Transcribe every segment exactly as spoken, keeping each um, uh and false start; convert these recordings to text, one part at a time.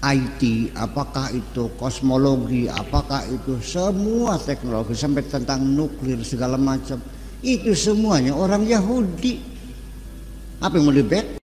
I T, apakah itu kosmologi, apakah itu semua teknologi sampai tentang nuklir segala macam, itu semuanya orang Yahudi. Apa yang mau dibet?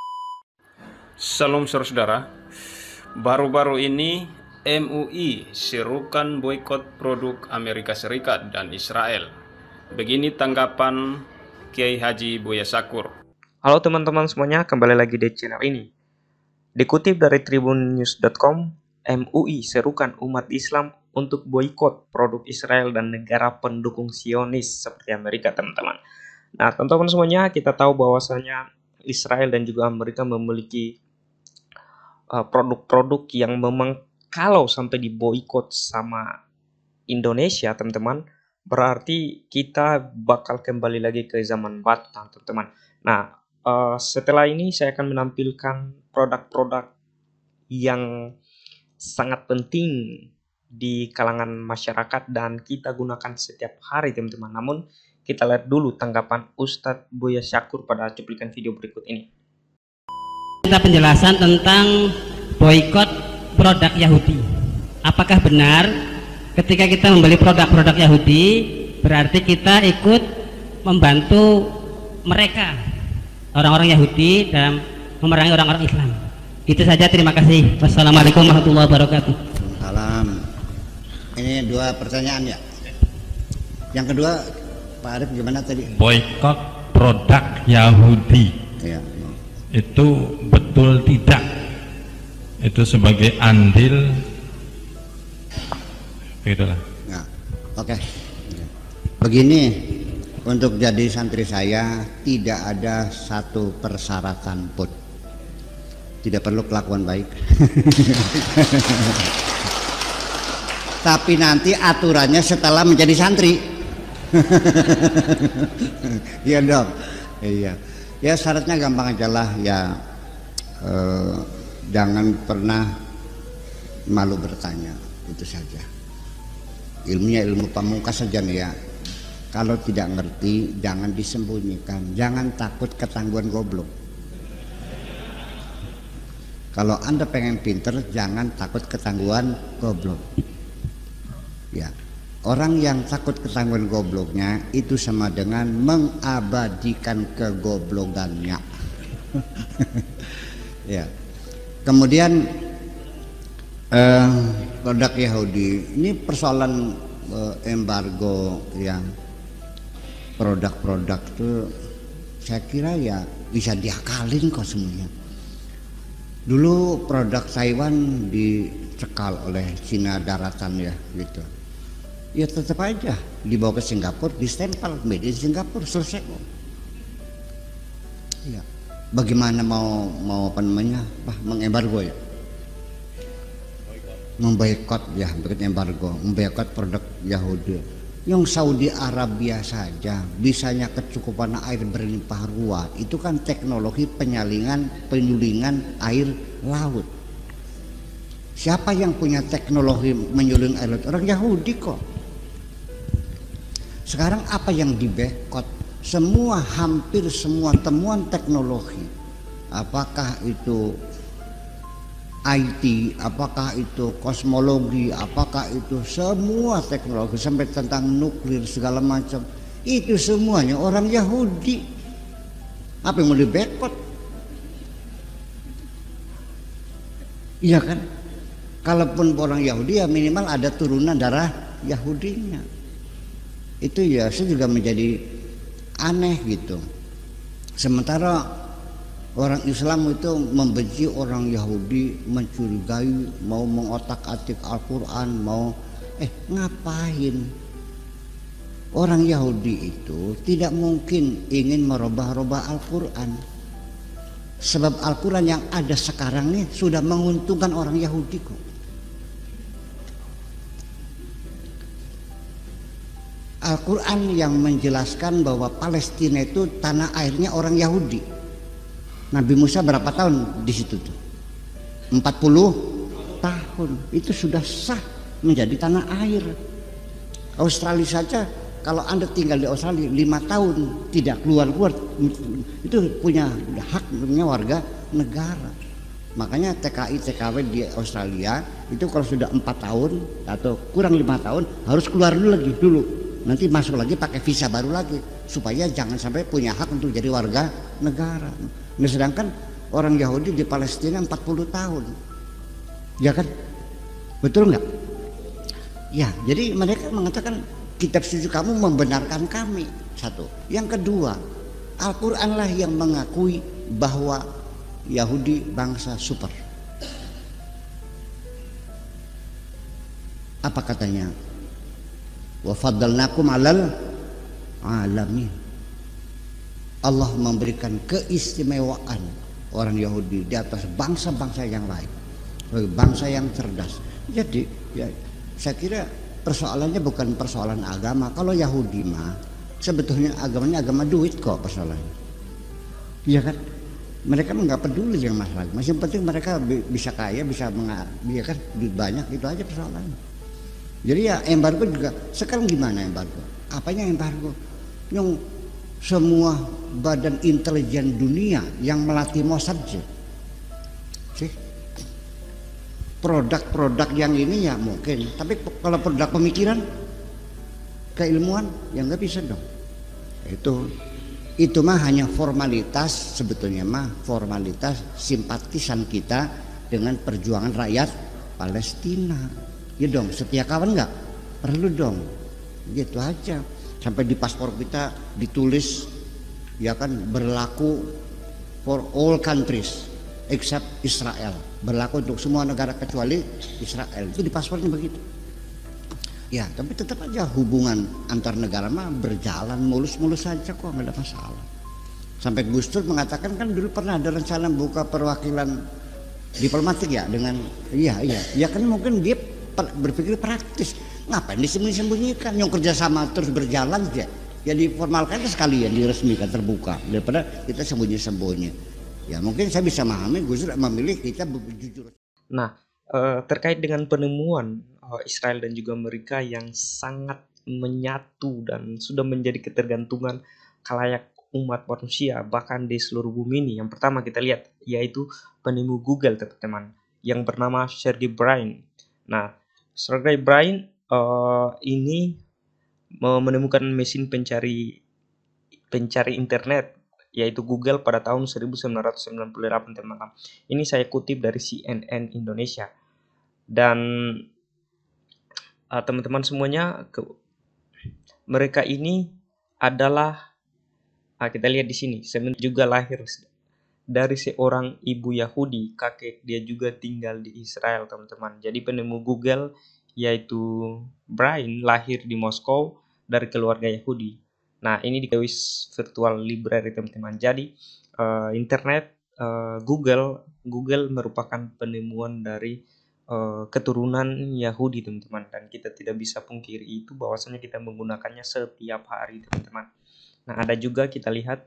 Salam saudara, baru-baru ini M U I serukan boikot produk Amerika Serikat dan Israel. Begini tanggapan Kiai Haji Buya Syakur. Halo teman-teman semuanya, kembali lagi di channel ini. Dikutip dari tribun news dot com, M U I serukan umat Islam untuk boikot produk Israel dan negara pendukung Zionis seperti Amerika, teman-teman. Nah, teman-teman semuanya, kita tahu bahwasanya Israel dan juga Amerika memiliki uh, produk-produk yang memang kalau sampai diboikot sama Indonesia, teman-teman, berarti kita bakal kembali lagi ke zaman batu, teman-teman. Nah, uh, setelah ini saya akan menampilkan produk-produk yang sangat penting di kalangan masyarakat dan kita gunakan setiap hari, teman-teman. Namun kita lihat dulu tanggapan Ustadz Buya Syakur pada cuplikan video berikut ini. Kita penjelasan tentang boikot produk Yahudi. Apakah benar ketika kita membeli produk-produk Yahudi berarti kita ikut membantu mereka, orang-orang Yahudi, dalam memerangi orang-orang Islam? Itu saja, terima kasih. Wassalamualaikum warahmatullahi wabarakatuh. Salam. Ini dua pertanyaan ya. Yang kedua, Pak Arief gimana tadi? Boikot produk Yahudi. Ya. Itu betul tidak? Itu sebagai andil. Begitulah. Nah, oke. Okay. Begini, untuk jadi santri saya tidak ada satu persyaratan pun. Tidak perlu kelakuan baik. Tapi nanti aturannya setelah menjadi santri. Iya dong. Iya. Ya syaratnya gampang aja lah ya. Eh, jangan pernah malu bertanya, itu saja. Ilmunya ilmu pamungkas saja nih ya. Kalau tidak ngerti jangan disembunyikan, jangan takut ketangguhan goblok. Kalau Anda pengen pinter jangan takut ketangguhan goblok. Ya, orang yang takut ketangguhan gobloknya itu sama dengan mengabadikan kegoblokannya. Ya. Kemudian eh, produk Yahudi ini persoalan eh, embargo yang produk-produk itu saya kira ya bisa diakalin kok semuanya. Dulu produk Taiwan dicekal oleh Cina daratan ya gitu. Ya tetap aja dibawa ke Singapura, distempel made in Singapura, selesai kok. Ya. Bagaimana mau mau apa namanya? Apa mengembargo ya? Memboikot ya, bukan embargo, memboikot produk Yahudi. Yang Saudi Arabia saja bisanya kecukupan air berlimpah ruah, itu kan teknologi penyalingan penyulingan air laut. Siapa yang punya teknologi menyuling air laut? Orang Yahudi kok. Sekarang apa yang diboikot? Semua, hampir semua temuan teknologi, apakah itu I T, apakah itu kosmologi, apakah itu semua teknologi sampai tentang nuklir segala macam, itu semuanya orang Yahudi. Apa yang mau dibekot? Iya kan? Kalaupun orang Yahudi ya minimal ada turunan darah Yahudinya. Itu ya saya juga menjadi aneh gitu. Sementara orang Islam itu membenci orang Yahudi, mencurigai, mau mengotak-atik Al-Quran, mau eh ngapain? Orang Yahudi itu tidak mungkin ingin merubah-rubah Al-Quran. Sebab Al-Quran yang ada sekarang ini sudah menguntungkan orang Yahudi kok. Al-Quran yang menjelaskan bahwa Palestina itu tanah airnya orang Yahudi. Nabi Musa berapa tahun di situ tuh? empat puluh tahun. Itu sudah sah menjadi tanah air. Australia saja, kalau Anda tinggal di Australia lima tahun tidak keluar-keluar, itu punya hak, punya warga negara. Makanya T K I T K W di Australia itu kalau sudah empat tahun atau kurang lima tahun harus keluar dulu lagi dulu. Nanti masuk lagi pakai visa baru lagi supaya jangan sampai punya hak untuk jadi warga negara. Nah, sedangkan orang Yahudi di Palestina empat puluh tahun. Ya kan? Betul nggak? Ya, jadi mereka mengatakan kitab suci kamu membenarkan kami. Satu. Yang kedua, Al-Qur'anlah yang mengakui bahwa Yahudi bangsa super. Apa katanya? Wa faddalnakum 'alal alamin. Allah memberikan keistimewaan orang Yahudi di atas bangsa-bangsa yang lain, bangsa yang cerdas. Jadi ya, saya kira persoalannya bukan persoalan agama. Kalau Yahudi mah sebetulnya agamanya agama duit kok persoalannya. Iya kan? Mereka nggak peduli dengan masalah. Masih penting mereka bisa kaya, bisa mengambil kan duit banyak, itu aja persoalannya. Jadi ya embargo juga sekarang gimana embargo? Apanya embargo? Yang semua badan intelijen dunia yang melatih Mossad sih. Produk-produk yang ini ya mungkin, tapi kalau produk pemikiran, keilmuan ya nggak bisa dong. Itu itu mah hanya formalitas, sebetulnya mah formalitas simpatisan kita dengan perjuangan rakyat Palestina. Ya dong, setia kawan nggak? Perlu dong, gitu aja. Sampai di paspor kita ditulis ya kan berlaku for all countries except Israel, berlaku untuk semua negara kecuali Israel. Itu di paspornya begitu. Ya, tapi tetap aja hubungan antar negara mah berjalan mulus-mulus saja kok, nggak ada masalah. Sampai Gus Dur mengatakan kan dulu pernah ada rencana buka perwakilan diplomatik ya dengan iya iya ya kan mungkin dia berpikir praktis, ngapain disembunyi-sembunyikan, yang kerjasama terus berjalan ya ya diformalkan sekalian, diresmikan terbuka daripada kita sembunyi-sembunyi. Ya mungkin saya bisa memahami Gus Dur memilih kita jujur. Nah, eh, terkait dengan penemuan eh, Israel dan juga Amerika yang sangat menyatu dan sudah menjadi ketergantungan khalayak umat manusia bahkan di seluruh bumi ini. Yang pertama kita lihat yaitu penemu Google, teman-teman, yang bernama Sergey Brin. Nah, Sergey Brin uh, ini menemukan mesin pencari pencari internet yaitu Google pada tahun seribu sembilan ratus sembilan puluh delapan, teman-teman. Ini saya kutip dari C N N Indonesia. Dan uh, teman-teman semuanya, ke, mereka ini adalah uh, kita lihat di sini, sebenarnya juga lahir dari seorang ibu Yahudi, kakek dia juga tinggal di Israel, teman-teman. Jadi penemu Google yaitu Brin lahir di Moskow dari keluarga Yahudi. Nah, ini di Lewis Virtual Library, teman-teman. Jadi uh, internet uh, Google Google merupakan penemuan dari uh, keturunan Yahudi, teman-teman. Dan kita tidak bisa pungkiri itu bahwasanya kita menggunakannya setiap hari, teman-teman. Nah, ada juga kita lihat.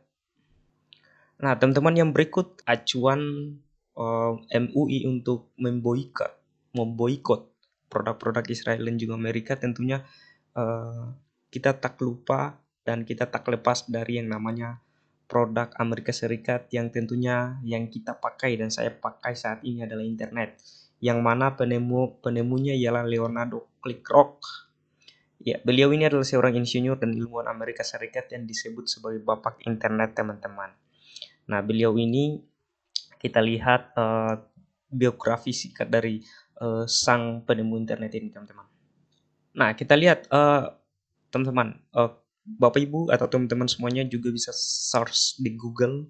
Nah, teman-teman, yang berikut acuan uh, M U I untuk memboikot, memboikot produk-produk Israel dan juga Amerika. Tentunya uh, kita tak lupa dan kita tak lepas dari yang namanya produk Amerika Serikat yang tentunya yang kita pakai dan saya pakai saat ini adalah internet. Yang mana penemu penemunya ialah Leonardo Clickrock. Ya, beliau ini adalah seorang insinyur dan ilmuwan Amerika Serikat yang disebut sebagai bapak internet, teman-teman. Nah, beliau ini kita lihat uh, biografi singkat dari uh, sang penemu internet ini, teman-teman. Nah, kita lihat uh, teman-teman, uh, Bapak Ibu atau teman-teman semuanya juga bisa search di Google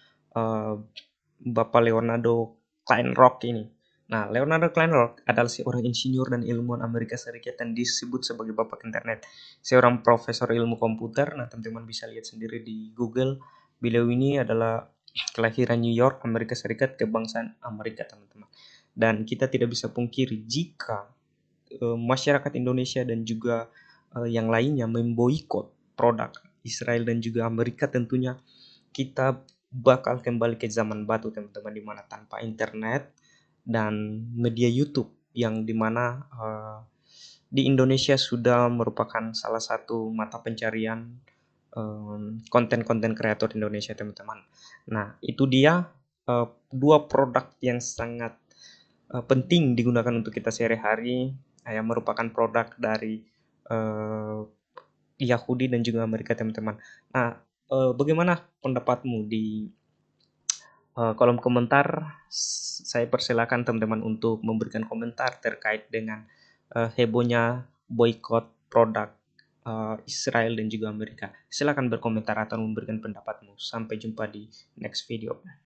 uh, Bapak Leonardo Kleinrock ini. Nah, Leonardo Kleinrock adalah seorang insinyur dan ilmuwan Amerika Serikat dan disebut sebagai bapak internet. Seorang profesor ilmu komputer. Nah, teman-teman bisa lihat sendiri di Google. Beliau ini adalah kelahiran New York, Amerika Serikat, kebangsaan Amerika, teman-teman. Dan kita tidak bisa pungkiri jika uh, masyarakat Indonesia dan juga uh, yang lainnya memboikot produk Israel dan juga Amerika, tentunya kita bakal kembali ke zaman batu, teman-teman, di mana tanpa internet dan media YouTube yang dimana uh, di Indonesia sudah merupakan salah satu mata pencarian konten-konten kreator Indonesia, teman-teman. Nah, itu dia uh, dua produk yang sangat uh, penting digunakan untuk kita sehari-hari, uh, yang merupakan produk dari uh, Yahudi dan juga Amerika, teman-teman. Nah, uh, bagaimana pendapatmu di uh, kolom komentar? Saya persilakan teman-teman untuk memberikan komentar terkait dengan uh, hebohnya boykot produk uh, Israel dan juga Amerika. Silakan berkomentar atau memberikan pendapatmu. Sampai jumpa di next video.